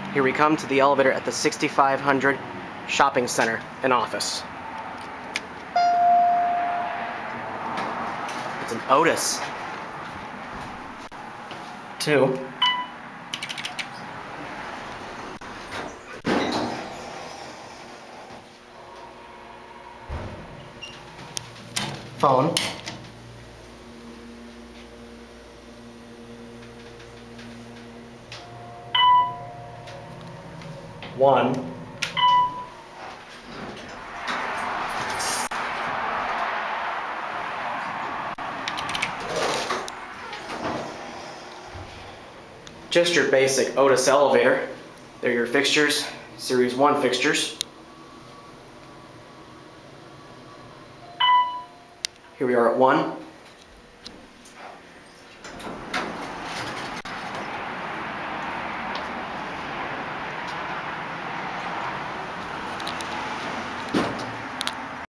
Here we come to the elevator at the 6500 Shopping Center and office. It's an Otis. 2. Phone. 1. Just your basic Otis elevator. They're your fixtures, Series 1 fixtures. Here we are at 1.